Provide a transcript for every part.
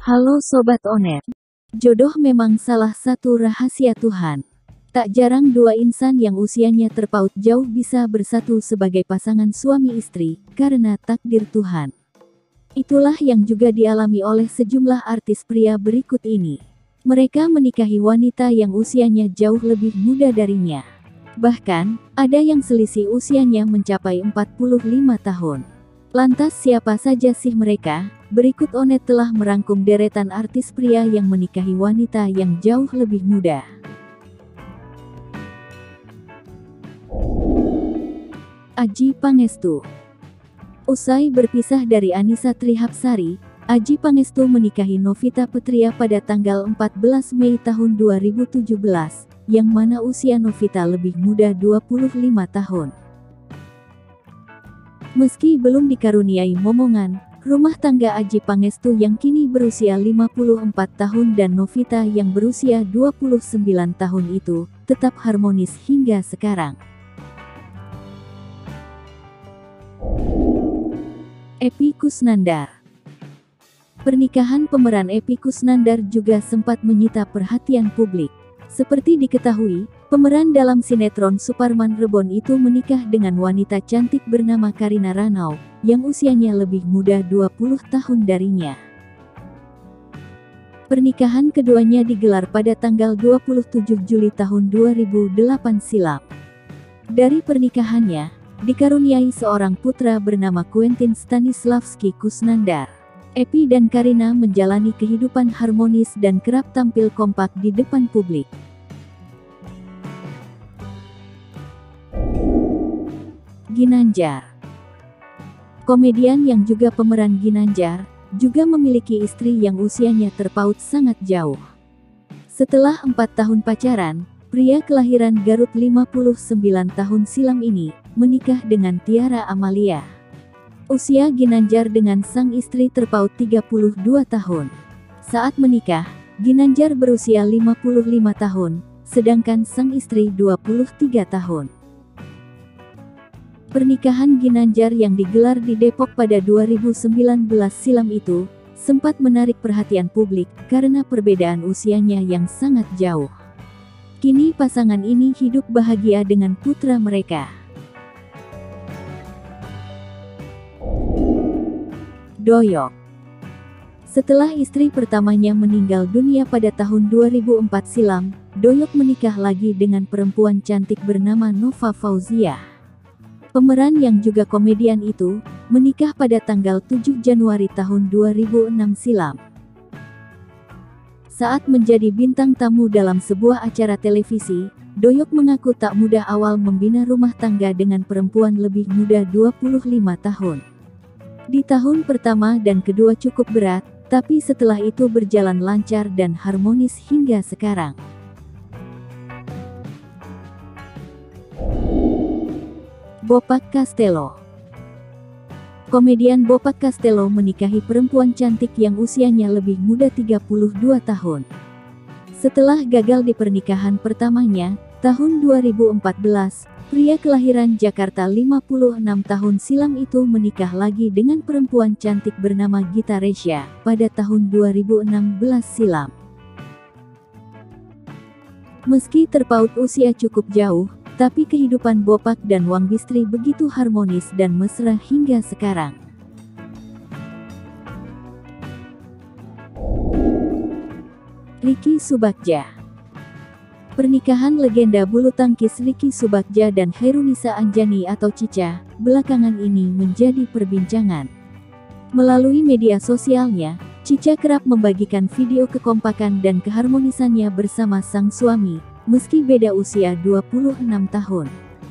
Halo Sobat Onet. Jodoh memang salah satu rahasia Tuhan. Tak jarang dua insan yang usianya terpaut jauh bisa bersatu sebagai pasangan suami istri, karena takdir Tuhan. Itulah yang juga dialami oleh sejumlah artis pria berikut ini. Mereka menikahi wanita yang usianya jauh lebih muda darinya. Bahkan, ada yang selisih usianya mencapai 45 tahun. Lantas siapa saja sih mereka? Berikut Onet telah merangkum deretan artis pria yang menikahi wanita yang jauh lebih muda. Adjie Pangestu. Usai berpisah dari Annisa Trihapsari, Adjie Pangestu menikahi Novita Petria pada tanggal 14 Mei tahun 2017, yang mana usia Novita lebih muda 25 tahun. Meski belum dikaruniai momongan, rumah tangga Adjie Pangestu yang kini berusia 54 tahun dan Novita yang berusia 29 tahun itu, tetap harmonis hingga sekarang. Epy Kusnandar. Pernikahan pemeran Epy Kusnandar juga sempat menyita perhatian publik. Seperti diketahui, pemeran dalam sinetron Suparman Rebon itu menikah dengan wanita cantik bernama Karina Ranau, yang usianya lebih muda 20 tahun darinya. Pernikahan keduanya digelar pada tanggal 27 Juli tahun 2008 silam. Dari pernikahannya, dikaruniai seorang putra bernama Quentin Stanislavski Kusnandar. Epy dan Karina menjalani kehidupan harmonis dan kerap tampil kompak di depan publik. Ginanjar. Komedian yang juga pemeran Ginanjar, juga memiliki istri yang usianya terpaut sangat jauh. Setelah 4 tahun pacaran, pria kelahiran Garut 59 tahun silam ini, menikah dengan Tiara Amalia. Usia Ginanjar dengan sang istri terpaut 32 tahun. Saat menikah, Ginanjar berusia 55 tahun, sedangkan sang istri 23 tahun. Pernikahan Ginanjar yang digelar di Depok pada 2019 silam itu, sempat menarik perhatian publik, karena perbedaan usianya yang sangat jauh. Kini pasangan ini hidup bahagia dengan putra mereka. Doyok. Setelah istri pertamanya meninggal dunia pada tahun 2004 silam, Doyok menikah lagi dengan perempuan cantik bernama Nova Fauzia. Pemeran yang juga komedian itu, menikah pada tanggal 7 Januari tahun 2006 silam. Saat menjadi bintang tamu dalam sebuah acara televisi, Doyok mengaku tak mudah awal membina rumah tangga dengan perempuan lebih muda 25 tahun. Di tahun pertama dan kedua cukup berat, tapi setelah itu berjalan lancar dan harmonis hingga sekarang. Bopak Castello. Komedian Bopak Castello menikahi perempuan cantik yang usianya lebih muda 32 tahun. Setelah gagal di pernikahan pertamanya, tahun 2014, pria kelahiran Jakarta 56 tahun silam itu menikah lagi dengan perempuan cantik bernama Gita Resya, pada tahun 2016 silam. Meski terpaut usia cukup jauh, tapi kehidupan Bopak dan Wang Bistri begitu harmonis dan mesra hingga sekarang. Ricky Subagja. Pernikahan legenda bulu tangkis Ricky Subagja dan Khairunisa Anjani atau Cica, belakangan ini menjadi perbincangan. Melalui media sosialnya, Cica kerap membagikan video kekompakan dan keharmonisannya bersama sang suami, meski beda usia 26 tahun.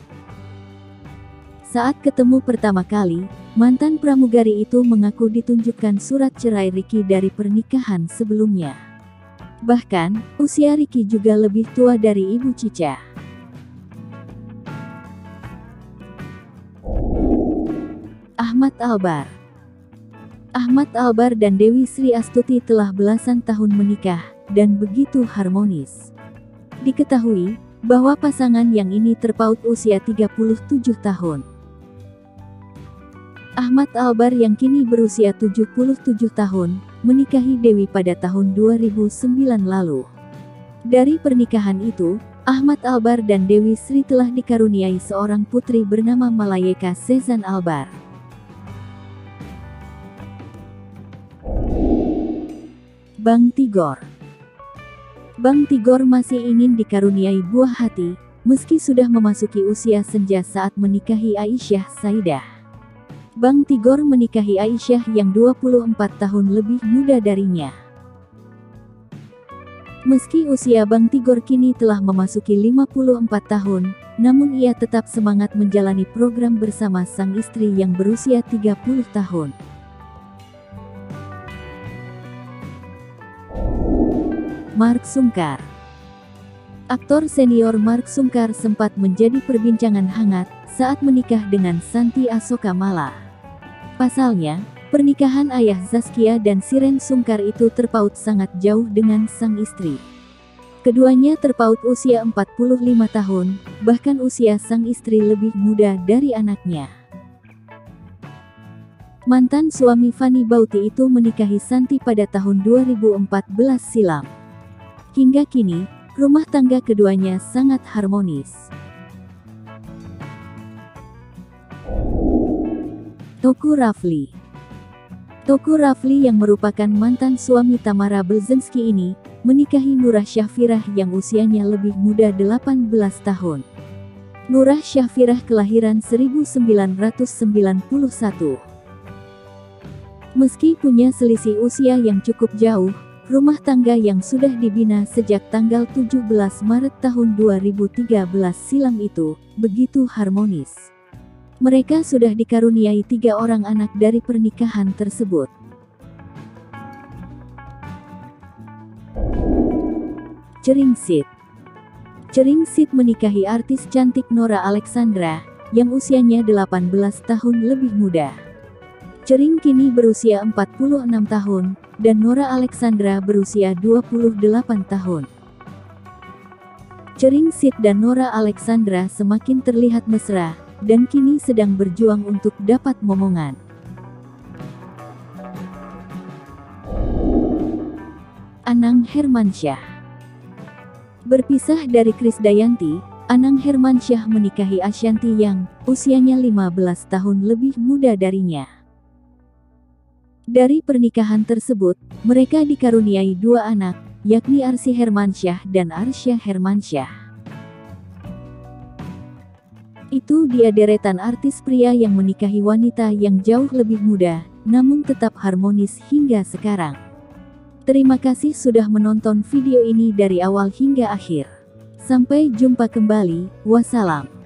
Saat ketemu pertama kali, mantan pramugari itu mengaku ditunjukkan surat cerai Ricky dari pernikahan sebelumnya. Bahkan, usia Ricky juga lebih tua dari ibu Cica. Ahmad Albar. Ahmad Albar dan Dewi Sri Astuti telah belasan tahun menikah, dan begitu harmonis. Diketahui, bahwa pasangan yang ini terpaut usia 37 tahun. Ahmad Albar yang kini berusia 77 tahun, menikahi Dewi pada tahun 2009 lalu. Dari pernikahan itu, Ahmad Albar dan Dewi Sri telah dikaruniai seorang putri bernama Malayeka Sezan Albar. Bang Tigor. Bang Tigor masih ingin dikaruniai buah hati, meski sudah memasuki usia senja saat menikahi Aisyah Saidah. Bang Tigor menikahi Aisyah yang 24 tahun lebih muda darinya. Meski usia Bang Tigor kini telah memasuki 54 tahun, namun ia tetap semangat menjalani program bersama sang istri yang berusia 30 tahun. Mark Sungkar. Aktor senior Mark Sungkar sempat menjadi perbincangan hangat saat menikah dengan Santi Asoka Mala. Pasalnya, pernikahan ayah Zaskia dan Siren Sungkar itu terpaut sangat jauh dengan sang istri. Keduanya terpaut usia 45 tahun, bahkan usia sang istri lebih muda dari anaknya. Mantan suami Fanny Bauti itu menikahi Santi pada tahun 2014 silam. Hingga kini, rumah tangga keduanya sangat harmonis. Teuku Rafli. Teuku Rafli yang merupakan mantan suami Tamara Blzinski ini, menikahi Nurah Syafirah yang usianya lebih muda 18 tahun. Nurah Syafirah kelahiran 1991. Meski punya selisih usia yang cukup jauh, rumah tangga yang sudah dibina sejak tanggal 17 Maret tahun 2013 silam itu, begitu harmonis. Mereka sudah dikaruniai 3 orang anak dari pernikahan tersebut. Ceringsit. Ceringsit menikahi artis cantik Nora Alexandra, yang usianya 18 tahun lebih muda. Cering kini berusia 46 tahun, dan Nora Alexandra berusia 28 tahun. Ceringsit dan Nora Alexandra semakin terlihat mesra, dan kini sedang berjuang untuk dapat momongan. Anang Hermansyah. Berpisah dari Krisdayanti, Anang Hermansyah menikahi Ashanti yang usianya 15 tahun lebih muda darinya. Dari pernikahan tersebut, mereka dikaruniai 2 anak, yakni Arsy Hermansyah dan Arsya Hermansyah. Itu dia deretan artis pria yang menikahi wanita yang jauh lebih muda, namun tetap harmonis hingga sekarang. Terima kasih sudah menonton video ini dari awal hingga akhir. Sampai jumpa kembali, wassalam.